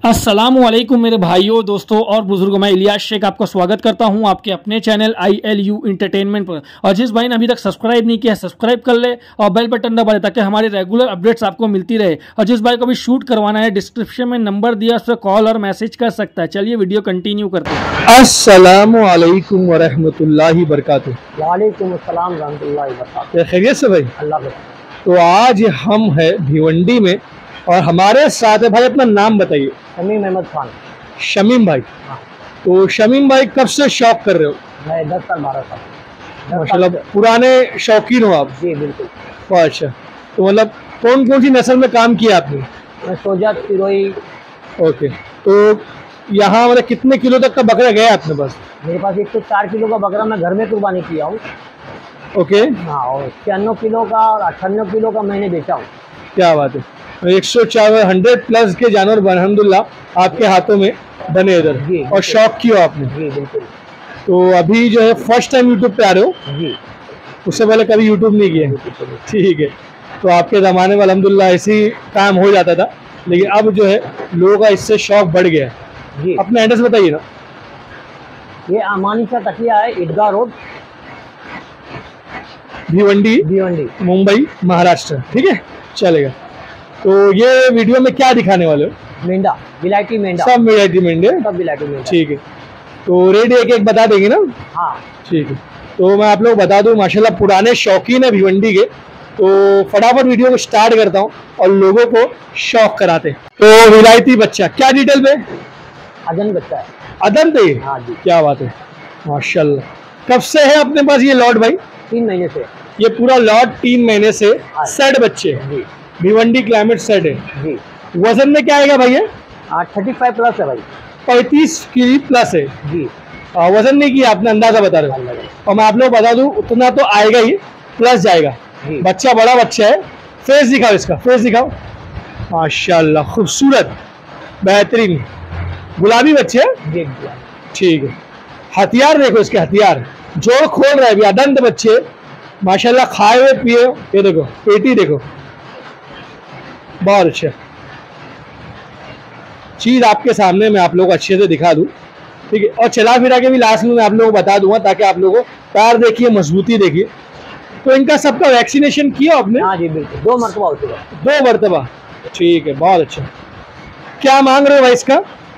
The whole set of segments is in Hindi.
अस्सलामुअलैकुम मेरे भाइयों दोस्तों और बुजुर्गों, मैं इलियास शेख आपका स्वागत करता हूं आपके अपने चैनल ILU इंटरटेनमेंट पर। और जिस भाई ने अभी तक सब्सक्राइब नहीं किया सब्सक्राइब कर ले और बेल बटन दबा दे ताकि हमारी रेगुलर अपडेट्स आपको मिलती रहे। और जिस भाई को भी शूट करवाना है डिस्क्रिप्शन में नंबर दिया, उस पर कॉल और मैसेज कर सकता है। चलिए वीडियो कंटिन्यू करते हैं। अस्सलामुअलैकुम वरहमतुल्लाहि बरकातुहू। वालेकुम अस्सलाम रहमतुल्लाहि व बरकातुहू। खैरियत से भाई? अल्लाह का। तो आज हम है भिवंडी में और हमारे साथ है भाई, अपना नाम बताइए। शमीम अहमद खान। शमीम भाई। हाँ। तो शमीम भाई कब से शौक कर रहे हो? मैं 10 साल 12 साल। माशाल्लाह पुराने शौकीन हो आप। जी बिल्कुल। तो अच्छा, तो मतलब कौन कौन सी नस्ल में काम किया आपने? मैं सोजात सिरोही। ओके, तो यहाँ मतलब कितने किलो तक का बकरा गया आपके पास? मेरे पास 104 किलो का बकरा मैं घर में कुर्बानी किया हूँ। ओके। हाँ, और 96 किलो का और 98 किलो का मैंने बेचा हूँ। क्या बात है, 100 प्लस के जानवर अल्हम्दुलिल्लाह आपके हाथों में बने इधर। और शौक किया आपने? जी बिल्कुल। तो अभी जो है फर्स्ट टाइम यूट्यूब पे आ रहे हो? जी। उससे पहले कभी यूट्यूब नहीं किया? ठीक है। तो आपके ज़माने में अल्हम्दुलिल्लाह ऐसी काम हो जाता था, लेकिन अब जो है लोगों का इससे शौक बढ़ गया है। जी। अपना एड्रेस बताइए ना। ये अमानी सा तकिया है, ईदगाह रोड, भिवंडी मुंबई महाराष्ट्र। ठीक है, चलेगा। तो ये वीडियो में क्या दिखाने वाले हो? मेंढा, विलायती मेंढा। सब विलायती मेंढे? सब विलायती मेंढा। ठीक है। तो रेट एक एक बता देंगे ना? हाँ ठीक है। तो मैं आप लोग बता दूं, माशाल्लाह पुराने शौकीन है भिवंडी के, तो फटाफट वीडियो को स्टार्ट करता हूं और लोगों को शौक कराते। तो विलायती बच्चा क्या डिटेल पे? अदन बच्चा है। अदन पे? हाँ जी। क्या बात है, माशाल्लाह। कब से है अपने पास ये लॉट भाई? 3 महीने से। ये पूरा लॉट 3 महीने से सेट बच्चे जी। भिवंडी क्लाइमेट सेट है जी। वजन में क्या आएगा भाई? ये 35 प्लस है भाई। 35 केजी प्लस है जी। वजन नहीं किया आपने, अंदाजा बता रहे हो। और मैं आप लोग बता दूं उतना तो आएगा ही, प्लस जाएगा। बच्चा बड़ा बच्चा है। फेस दिखाओ, इसका फेस दिखाओ। माशाल्लाह खूबसूरत बेहतरीन गुलाबी बच्चे है। ठीक है। हथियार देखो इसके, हथियार जोड़ खोल रहे हैं अभी। अदंत बच्चे माशाल्लाह, खाए हुए पिए। ये देखो पेटी देखो, बहुत अच्छा चीज आपके सामने मैं आप लोगों को अच्छे से दिखा दूं। ठीक है। और चला फिरा के भी लास्ट में मैं आप लोगों को बता दूंगा ताकि आप लोगों को पैर देखिए, मजबूती देखिए। तो इनका सबका वैक्सीनेशन किया आपने? हाँ जी बिल्कुल, 2 मरतबा हो चुका। 2 मरतबा? ठीक है, बहुत अच्छा। क्या मांग रहे हो भाई इसका?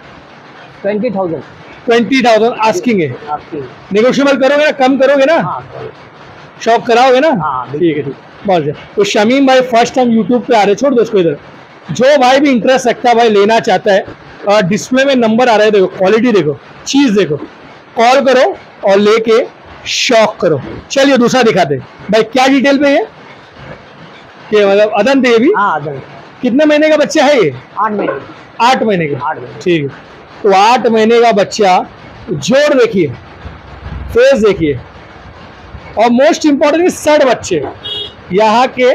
20,000 आस्किंग है। आपकी नेगोशिएबल करोगे ना, कम करोगे ना? हाँ शॉप कराओगे ना? हाँ ठीक है, ठीक, बहुत अच्छा। तो शमीम भाई फर्स्ट टाइम यूट्यूब पे आ रहे, छोड़ दो उसको इधर। जो भाई भी इंटरेस्ट रखता है, भाई लेना चाहता है, और डिस्प्ले में नंबर आ रहा है, देखो क्वालिटी देखो, चीज देखो, कॉल करो और लेके शौक करो। चलिए दूसरा दिखाते भाई। क्या डिटेल पे है कि मतलब अदन थे ये भी? हाँ अदन। कितने महीने का बच्चा है ये? 8 महीने। 8 महीने का? 8 महीने। ठीक है। तो 8 महीने का बच्चा, जोड़ देखिए, फेस देखिए, और मोस्ट इंपॉर्टेंट सेट बच्चे यहाँ के।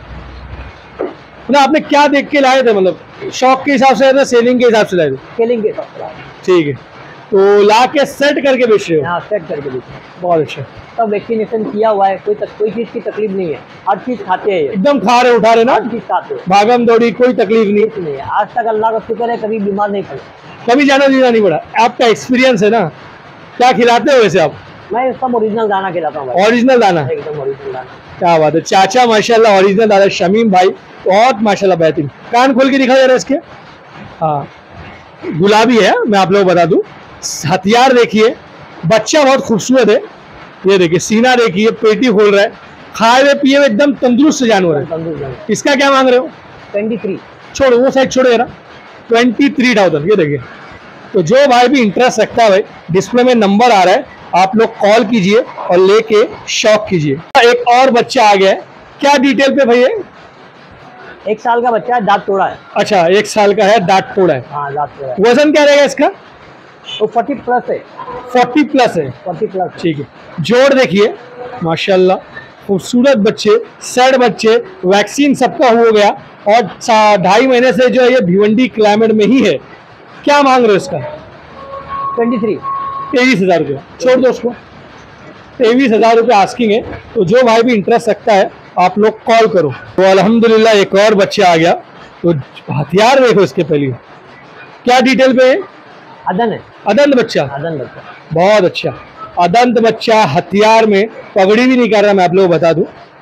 मतलब आपने क्या देख के लाए थे? मतलब शौक के हिसाब से, सेलिंग के हिसाब से लाए थे? सेलिंग के हिसाब से। ठीक है। तो ला के सेट करके बेच रहे हो? हाँ सेट करके बेच रहे हैं। बहुत अच्छा। सब वैक्सीनेशन किया हुआ है, कोई चीज की तकलीफ नहीं है। हर चीज खाते हैं, एकदम खा रहे उठा रहे ना? हर चीज खाते हैं, भागम दौड़ी कोई तकलीफ नहीं? कुछ नहीं है। आज तक अल्लाह का शुक्र है कभी बीमार नहीं पड़े, कभी जाना नहीं पड़ा। आपका एक्सपीरियंस है ना। क्या खिलाते हो वैसे आप? मैं सब ओरिजिनल दाना खिलाता हूँ। ओरिजिनल दाना? एकदम ओरिजिनल दाना। क्या बात है, चाचा माशाल्लाह ओरिजिनल दाना। शमीम भाई बहुत माशाल्लाह बेहतरीन। कान खोल के दिखा जा रहा है इसके। हाँ, गुलाबी है, मैं आप लोगों को बता दूं। हथियार देखिए, बच्चा बहुत खूबसूरत है। ये देखिए सीना देखिए, पेटी खोल रहा है, खाए हुए पिए हुए एकदम तंदुरुस्त जानवर है। इसका क्या मांग रहे हो? 23। छोड़ो वो साइड, छोड़ो यार। 23,000। ये देखिए। तो जो भाई भी इंटरेस्ट रखता है भाई, डिस्प्ले में नंबर आ रहा है, आप लोग कॉल कीजिए और लेके शौक कीजिए। एक और बच्चा आ गया है, क्या डिटेल पे भैया? 1 साल का बच्चा है, दांत तोड़ा है। अच्छा, 1 साल का है, दांत तोड़ा है। हाँ दांत तोड़ा है। वजन क्या रहेगा इसका? तो 40 प्लस है। 40 प्लस है? 40 प्लस। ठीक है। जोड़ देखिए माशाल्लाह, खूबसूरत बच्चे, सेट बच्चे, वैक्सीन सबका हो गया, और 2.5 महीने से जो है ये भिवंडी क्लाइमेट में ही है। क्या मांग रहे हो इसका? 23,000 रुपया। छोड़ दो उसको, 23,000 रुपये आस्किंग है। तो जो भाई भी इंटरेस्ट रखता है आप लोग कॉल करो। तो अल्हम्दुलिल्लाह एक और बच्चा आ गया। तो हथियार देखो इसके पहले, क्या डिटेल पे है? अदन है, अदंत बच्चा, अदन बच्चा। बहुत अच्छा। अदंत बच्चा हथियार में, पगड़ी भी नहीं कर रहा, मैं आप लोगों को बता दूं।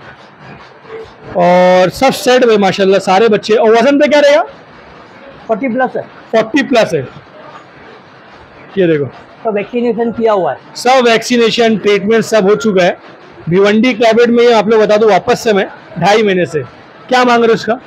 और सब सेट में माशाल्लाह सारे बच्चे। और वजन पे क्या रहेगा? 40 प्लस है। 40 प्लस है। ये देखो तो वैक्सीनेशन किया हुआ है। सब वैक्सीनेशन ट्रीटमेंट सब हो चुका है। भिवंडी क्लैबेट में आप लोग बता दूं वापस से मैं 2.5 महीने से। क्या मांग रहे हो उसका?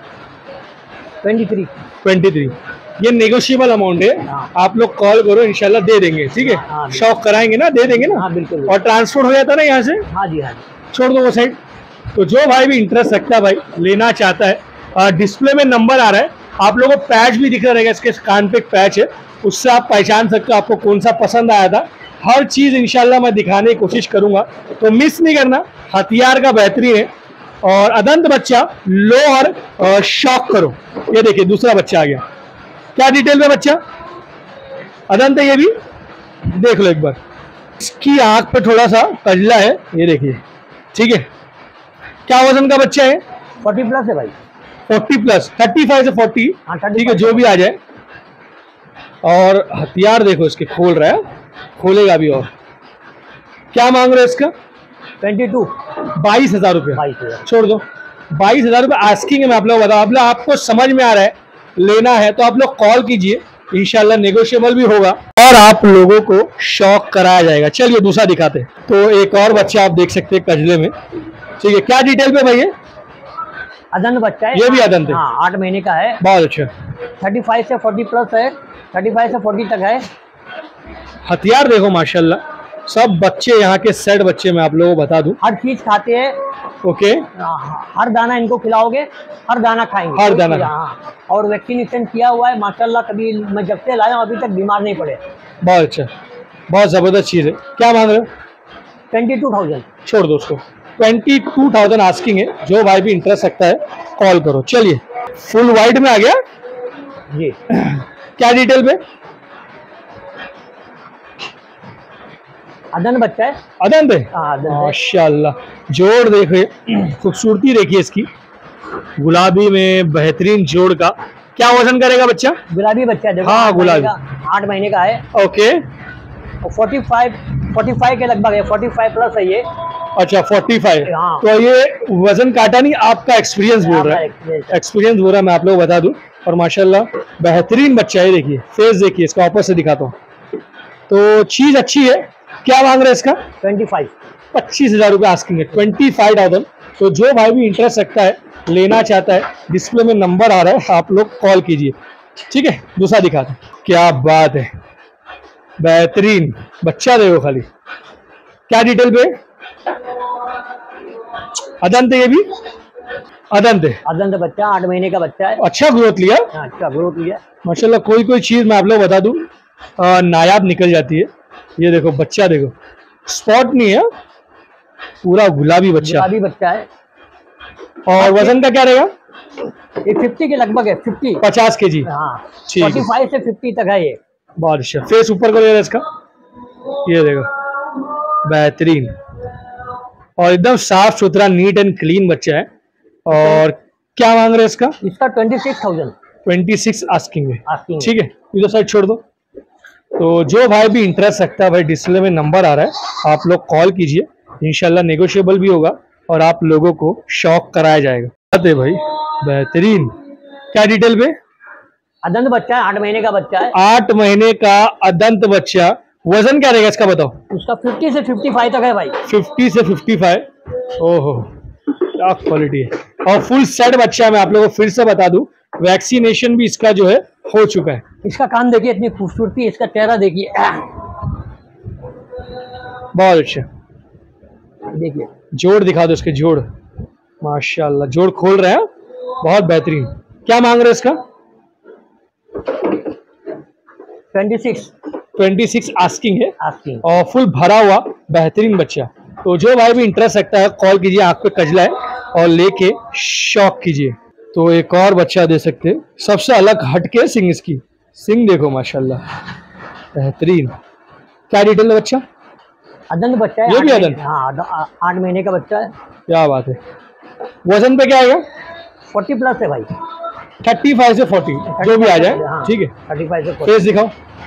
23। ये नेगोशिएबल अमाउंट है। हाँ। आप लोग कॉल करो, इंशाल्लाह दे देंगे। ठीक है, हाँ, शौक कराएंगे ना, दे देंगे ना। हाँ बिल्कुल। और ट्रांसपोर्ट हो जाता है ना यहाँ से, हाँ जी, हाँ जी। छोड़ दो वो साइड। तो जो भाई भी इंटरेस्ट रखता है, भाई लेना चाहता है, डिस्प्ले में नंबर आ रहा है, आप लोगों को पैच भी दिख रहा रहेगा, इसके कान पे एक पैच है, उससे आप पहचान सकते हो आपको कौन सा पसंद आया था। हर चीज इंशाल्लाह मैं दिखाने की कोशिश करूंगा, तो मिस नहीं करना। हथियार का बेहतरीन है। और अदंत बच्चा लो और शॉक करो। ये देखिए दूसरा बच्चा आ गया। क्या डिटेल में बच्चा? अदंत है ये भी, देख लो एक बार। इसकी आंख पे थोड़ा सा कजला है, ये देखिए। ठीक है, क्या वजन का बच्चा है? 40 प्लस है भाई। 40 प्लस, 35 से 40। हाँ, 35। ठीक है, जो भी आ जाए। और हथियार देखो इसके, खोल रहा है, खोलेगा भी। और क्या मांग रहे हो इसका? 22। 22,000 रुपये। 22,000। छोड़ दो, 22,000 रुपये आस्किंग है। मैं आप लोग बता, आप लोग आपको समझ में आ रहा है, लेना है तो आप लोग कॉल कीजिए, इंशाल्लाह नेगोशिएबल भी होगा और आप लोगों को शौक कराया जाएगा। चलिए दूसरा दिखाते हैं। तो एक और बच्चा आप देख सकते हैं कजले में। ठीक है, क्या डिटेल पे भाई? अदन बच्चा है। ये भी अदंत है। हाँ, 8 महीने का है। बहुत अच्छा। 35 से 40 प्लस है। 35 से 40 तक है। हथियार देखो माशाल्लाह, सब बच्चे यहाँ के सेट बच्चे, मैं आप लोगों को बता दूं। हर चीज खाते हैं। ओके, हर दाना इनको खिलाओगे, हर दाना खाएंगे। हर दाना। हाँ, और वैक्सीनेशन किया हुआ है माशाल्लाह। कभी मैं जब से लाया हूँ अभी तक बीमार नहीं पड़े। बहुत अच्छा, बहुत जबरदस्त चीज है। क्या मांग रहे हो? 22,000। छोड़ दो उसको, 22,000 आस्किंग है। जो भाई भी इंटरेस्ट रखता है कॉल करो। चलिए, फुल वाइट में आ गया जी। क्या डिटेल पे? अदन बच्चा है। अदंत है। हाँ, अदन है। माशाल्लाह, जोड़ देखिए, खूबसूरती देखिए इसकी, गुलाबी में बेहतरीन जोड़ का। क्या वजन करेगा बच्चा? गुलाबी बच्चा है। देखो, हाँ, 8 महीने गुलाबी। का, 8 महीने का है। ओके, और 45 के लगभग है। 45 प्लस है ये। अच्छा 45। हाँ। तो ये वजन काटा नहीं, आपका एक्सपीरियंस बोल रहा है। एक्सपीरियंस बोल रहा है, मैं आप लोग बता दूं। और माशाल्लाह बेहतरीन बच्चा है। देखिए फेस देखिए इसका, वापस से दिखाता हूँ। तो चीज अच्छी है। क्या मांग रहे हैं इसका? 25। 25,000 रुपये आस्किंग है। 25,000। तो जो भाई भी इंटरेस्ट रखता है, लेना चाहता है, डिस्प्ले में नंबर आ रहा है, आप लोग कॉल कीजिए। ठीक है, दूसरा दिखाते हैं। क्या बात है, बेहतरीन बच्चा देखो खाली। क्या डिटेल पे? अदंत है ये भी, अदंत है। अदंत बच्चा, 8 महीने का बच्चा है। अच्छा ग्रोथ लिया अच्छा ग्रोथ लिया। माशाल्लाह। कोई कोई चीज मैं आप लोग बता दूं नायाब निकल जाती है। ये देखो बच्चा देखो, स्पॉट नहीं है, पूरा गुलाबी बच्चा। गुलाबी बच्चा है। और वजन का क्या रहेगा? ये 50 के लगभग है। 50 kg। हाँ, ठीक है। 45 से 50 तक है ये। बादशाह, फेस ऊपर करो यार इसका, ये देखो बेहतरीन और एकदम साफ सुथरा, नीट एंड क्लीन बच्चा है। और क्या मांग रहे हैं इसका? इसका 26,000 26 आस्किंग है। आस्किंग। ठीक है, इधर साइड छोड़ दो। तो जो भाई भी इंटरेस्ट रखता है, भाई डिस्प्ले में नंबर आ रहा है, आप लोग कॉल कीजिए, इंशाल्लाह नेगोशिएबल भी होगा और आप लोगों को शौक कराया जाएगा। अरे भाई बेहतरीन। क्या डिटेल पे? अदंत बच्चा है, 8 महीने का बच्चा है। 8 महीने का अदंत बच्चा। वजन क्या रहेगा इसका बताओ? उसका 50 से 55 तक है भाई। 50 से 55। ओहो, क्या क्वालिटी है। और फुल सेट बच्चा है। मैं आप लोगों को फिर से बता दूं, वैक्सीनेशन भी इसका जो है हो चुका है। इसका कान देखिए, इतनी खूबसूरती, इसका चेहरा देखिए। बहुत अच्छा। देखिए जोड़ दिखा दो इसके, जोड़ माशाल्लाह, जोड़ खोल रहे हैं, बहुत बेहतरीन। क्या मांग रहे हैं इसका? 26 आस्किंग है। आस्किंग। और फुल भरा हुआ बेहतरीन बच्चा। तो जो भाई भी इंटरेस्ट रखता है कॉल कीजिए, आंख पे कजला है, और लेके शौक कीजिए। तो एक और बच्चा दे सकते हैं, सबसे अलग हटके सिंग इसकी, सिंग देखो माशाल्लाह बेहतरीन। क्या डिटेल है बच्चा? अदंत बच्चा है। ये भी अदंत? हाँ, 8 महीने का बच्चा है। क्या बात है। वजन पे क्या आएगा? 40 प्लस है भाई। 35 से 40 जो भी आ जाए, हाँ, ठीक है। 35 से 40। फेस दिखाओ,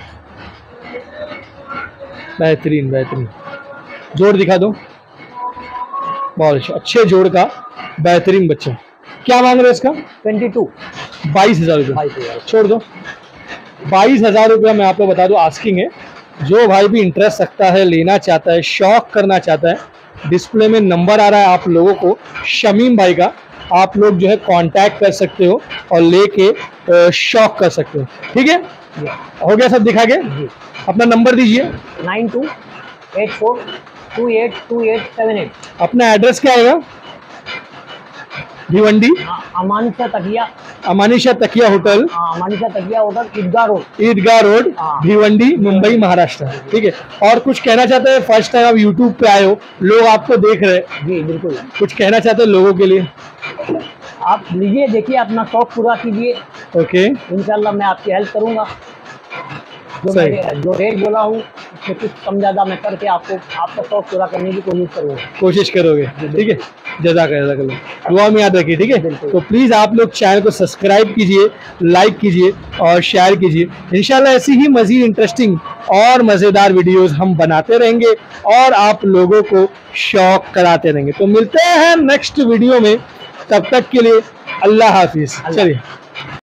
बेहतरीन बेहतरीन। जोड़ दिखा दो, बहुत अच्छा, अच्छे जोड़ का बेहतरीन बच्चा। क्या मांग रहे हो इसका? 22। 22,000 रुपये। 22,000। छोड़ दो, 22,000 रुपया मैं आपको बता दूं आस्किंग है। जो भाई भी इंटरेस्ट रखता है, लेना चाहता है, शौक करना चाहता है, डिस्प्ले में नंबर आ रहा है आप लोगों को शमीम भाई का, आप लोग जो है कांटेक्ट कर सकते हो और लेके शौक कर सकते हो, ठीक है। हो गया सब दिखा के? अपना नंबर दीजिए। 9284282878। अपना एड्रेस क्या आएगा? भिवंडी, अमानिशा तकिया, अमानिशा तकिया होटल, अमानिशा Takiya hotel, Idgah road, Idgah road, Bhiwandi, Mumbai, Maharashtra, ठीक है। और कुछ कहना चाहते हैं? फर्स्ट टाइम आप यूट्यूब पे आए हो, लोग आपको देख रहे हैं। जी बिल्कुल। कुछ कहना चाहते हैं लोगों के लिए? आप लीजिए, देखिए, अपना शौक पूरा कीजिए। ओके, इंशाल्लाह मैं आपकी हेल्प करूंगा। जो रेट बोला हूँ उससे कुछ कम ज़्यादा मैं करके आपका शौक पूरा करने की कोशिश करोगे, ठीक है। जज़ाकल्लाह, दुआ में याद रखिए, ठीक है। तो प्लीज़ आप लोग चैनल को सब्सक्राइब कीजिए, लाइक कीजिए और शेयर कीजिए। इंशाल्लाह ऐसी ही मज़ीद इंटरेस्टिंग और मज़ेदार वीडियोस हम बनाते रहेंगे और आप लोगों को शौक कराते रहेंगे। तो मिलते हैं नेक्स्ट वीडियो में, तब तक के लिए अल्लाह हाफिज़। चलिए।